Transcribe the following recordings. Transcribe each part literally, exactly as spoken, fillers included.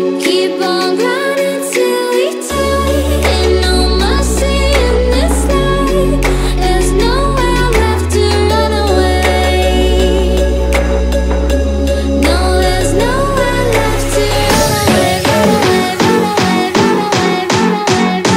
Keep on running till we die. Ain't no mercy in this life. There's nowhere left to run away. No, there's nowhere left to run away. Run away, run away, run away, run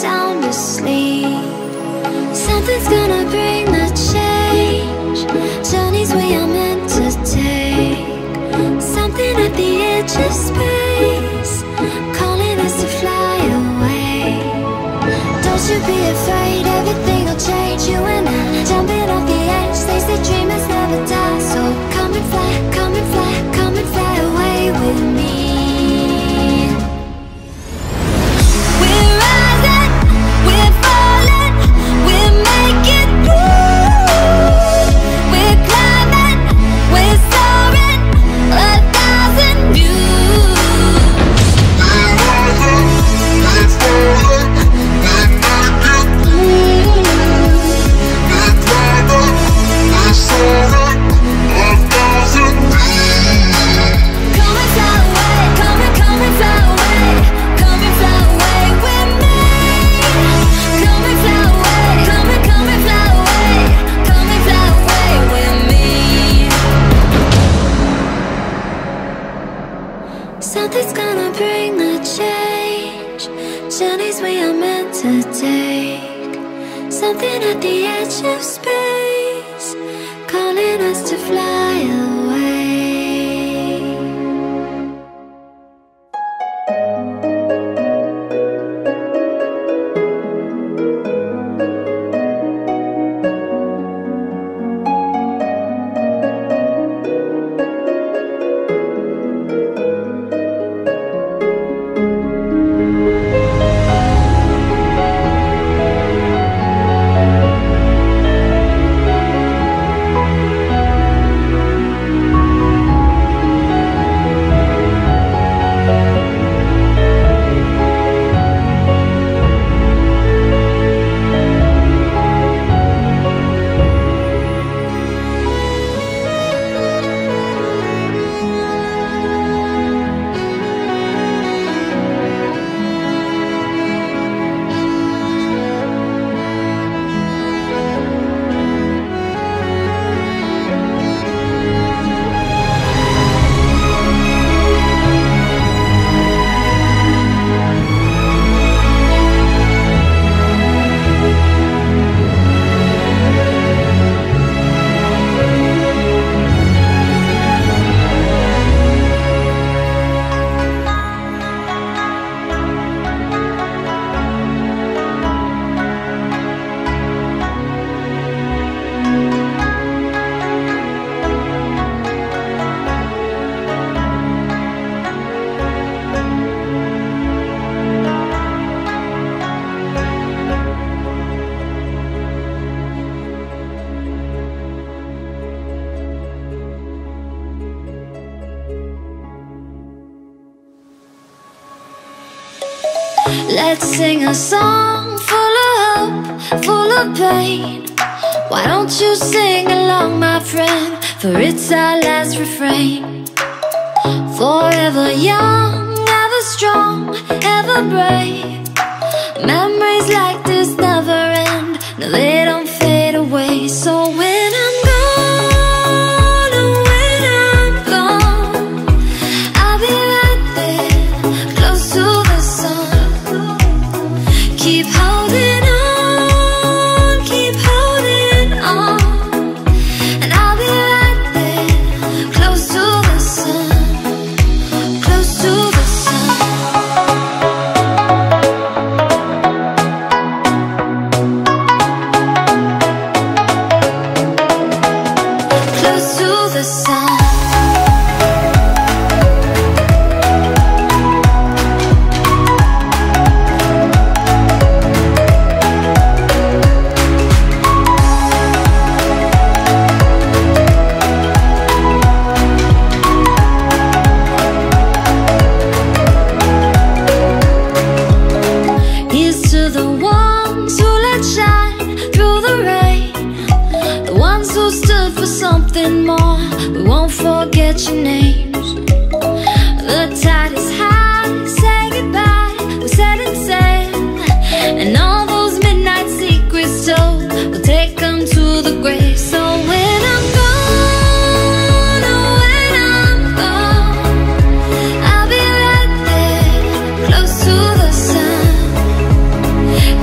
sound asleep. Something's gonna bring the change. Journeys we are meant to take. Something at the edge of space, calling us to fly away. Don't you be afraid, everything will change. You and I, jumping off the edge. They say dreamers never die. So come and fly, come and fly, come and fly away with me. We're rising, we're falling, we're making through. We're climbing, we're soaring, a thousand views. We're rising, we're falling, we're making through. We're climbing, we're soaring, a thousand views. Come and fly away, come and come and fly away, come and fly away with me. Come and fly away, come and come and fly away, come and fly away with me. Something's gonna bring the change. Journeys we are meant to take. Something at the edge of space, calling us to fly away. Let's sing a song full of hope, full of pain. Why don't you sing along, my friend? For it's our last refrain. Forever young, ever strong, ever brave. Memories like this never end. No, they don't fade away. So when I'm gone, oh, when I'm gone, I'll be right there, close to the sun. Keep holding on, keep holding on, and I'll be right there, close to the sun, close to the sun. Close to the sun. Here's to the ones who let shine through the rain, the ones who stood for something more. We won't forget your names. The tide is high, say goodbye, we're setting sail, and all those midnight secrets told, we'll take them to the grave. So when I'm gone, oh, when I'm gone, I'll be right there, close to the sun.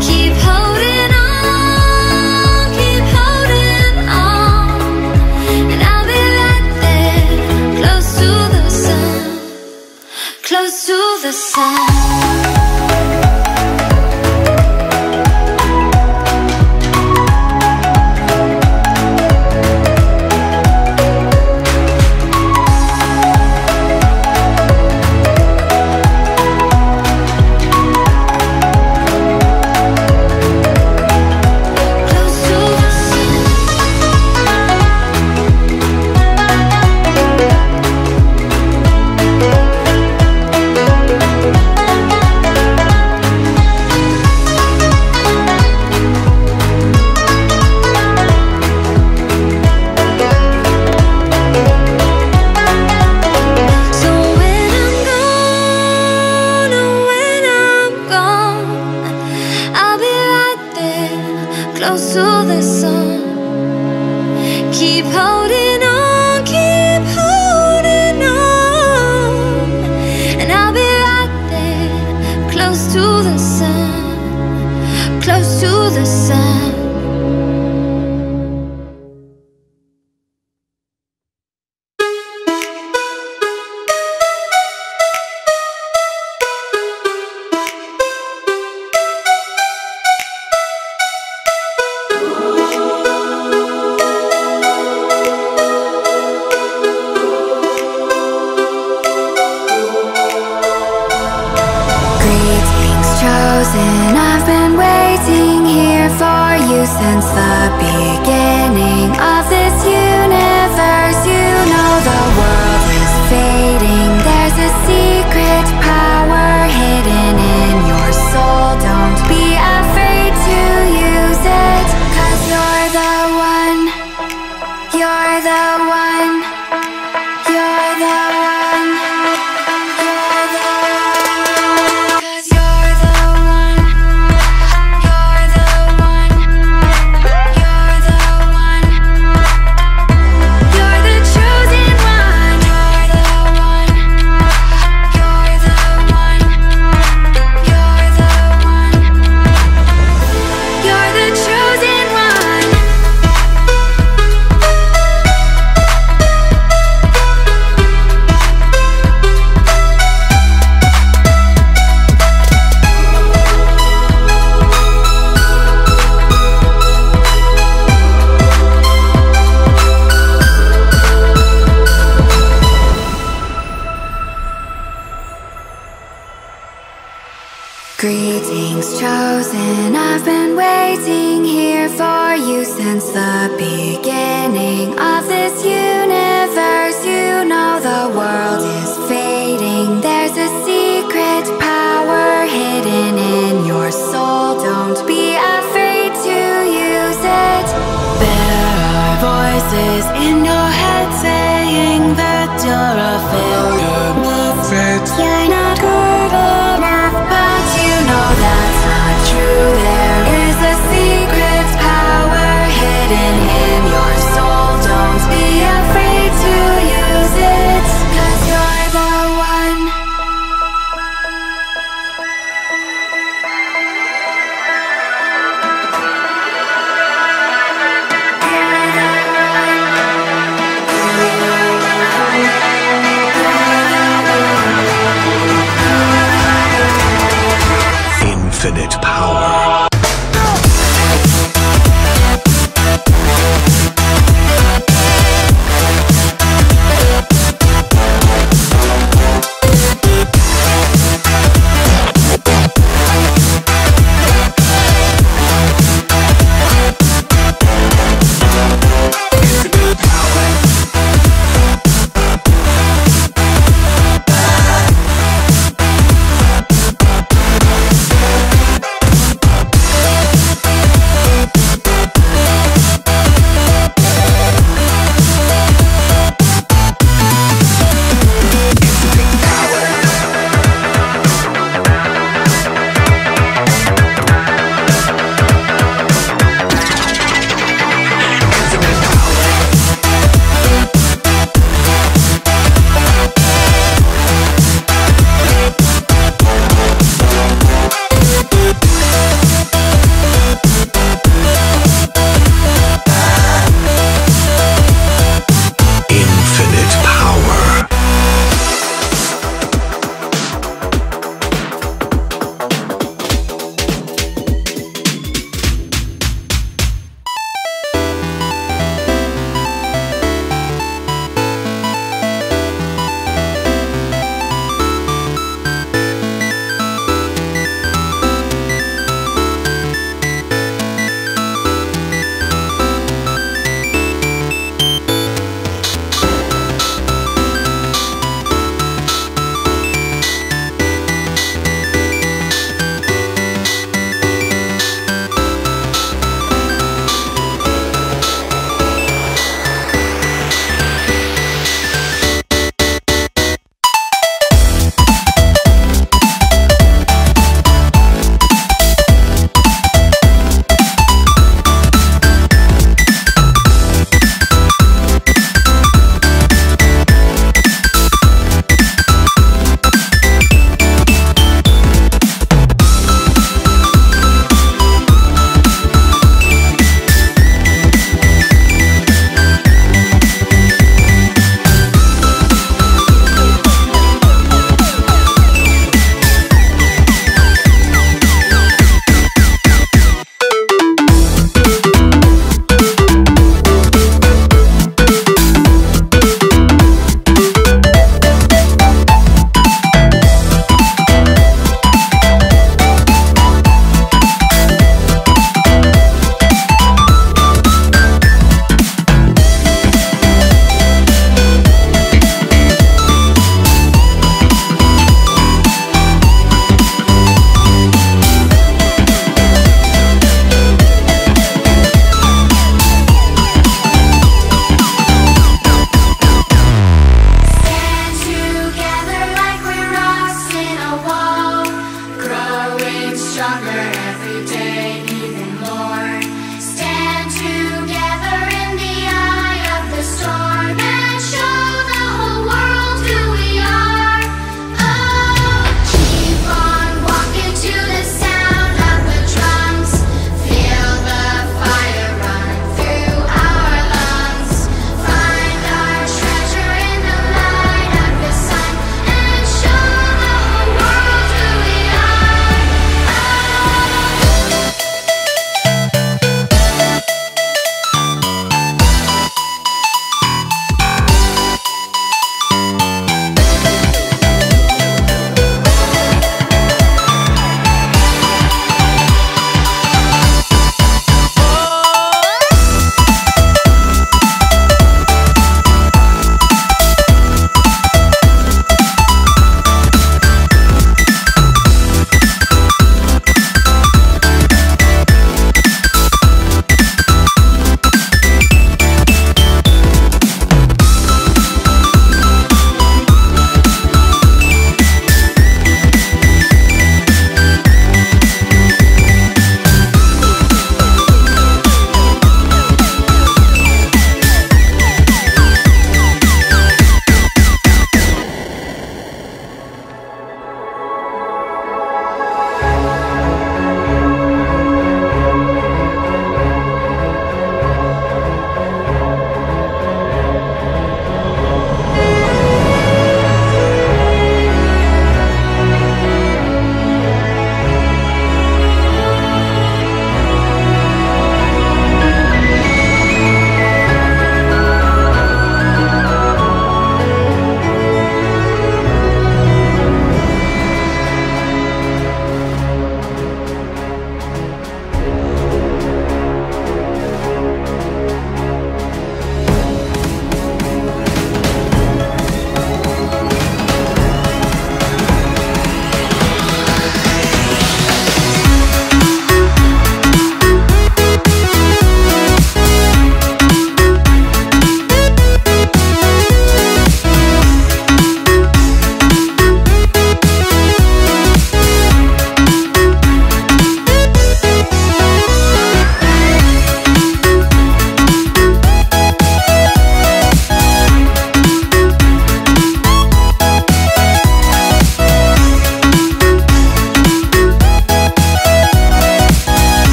Greetings chosen, I've been waiting here for you since the beginning of this universe. You know the world is fading. There's a secret power hidden in your soul. Don't be afraid to use it. There are voices in your head saying that you're a failure. You're not good enough, but you know that's not true. There is a secret power hidden in your soul. Don't be afraid to use it, 'cause you're the one. You're the one.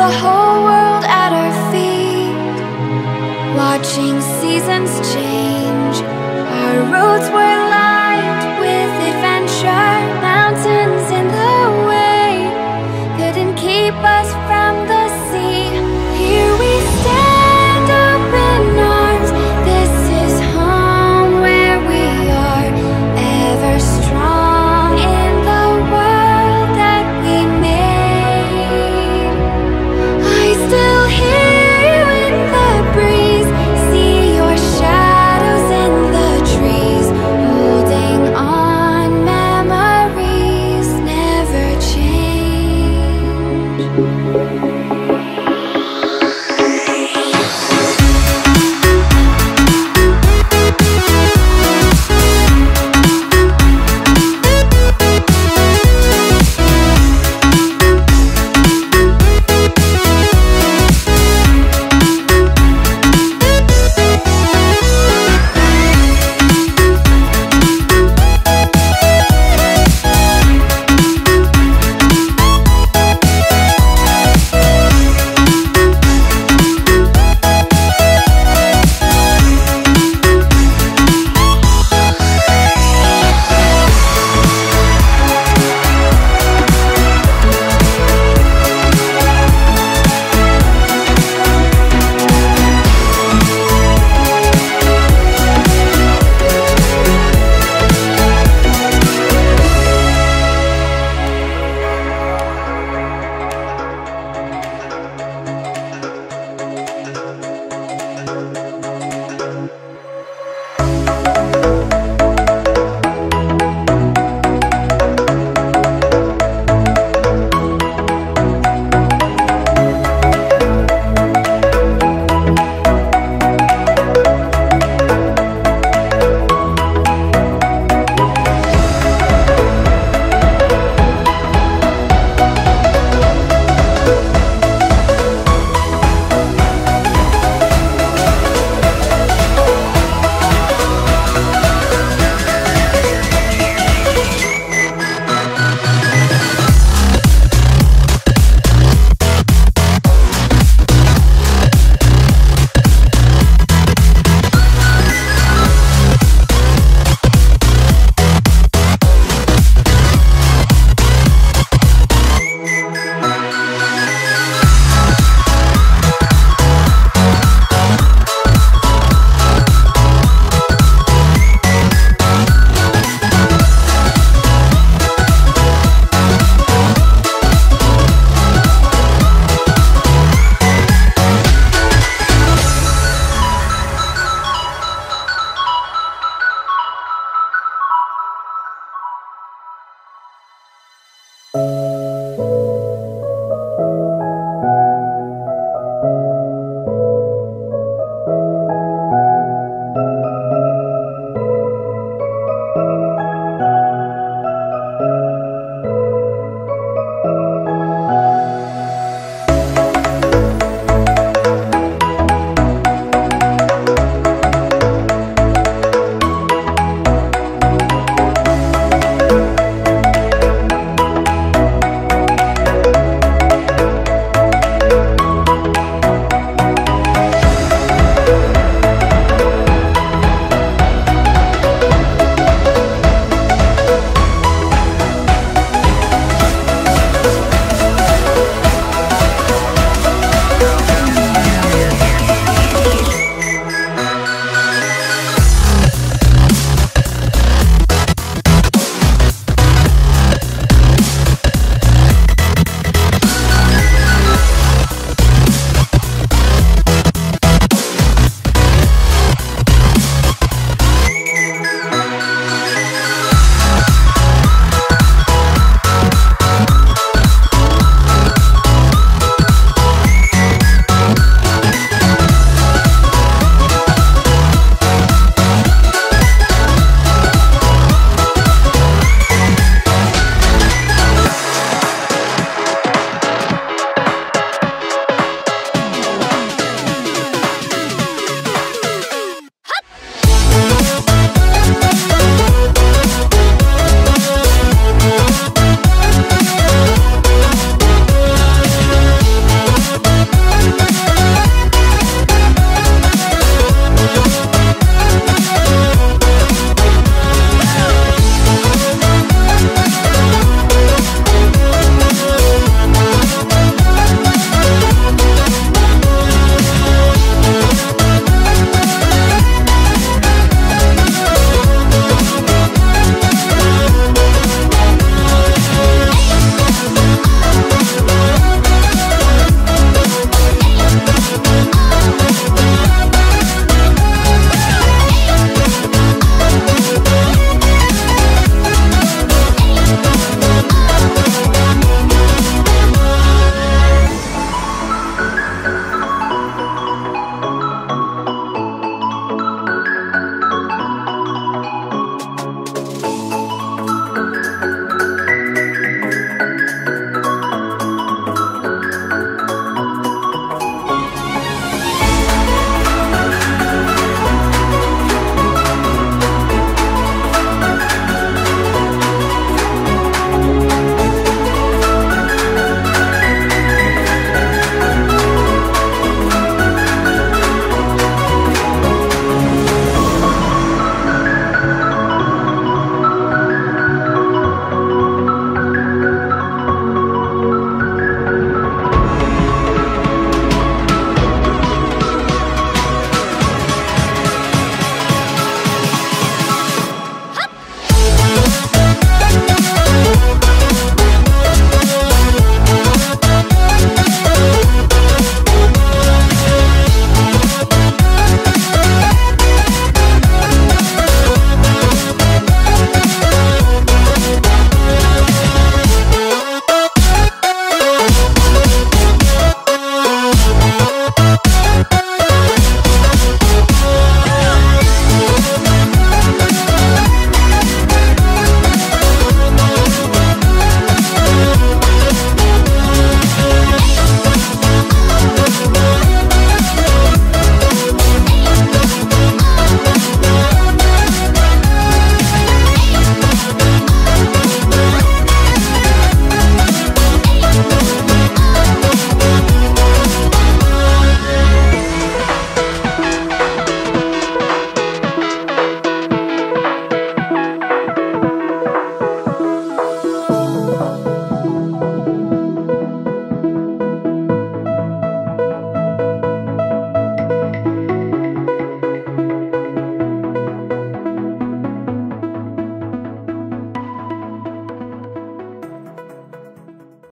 the whole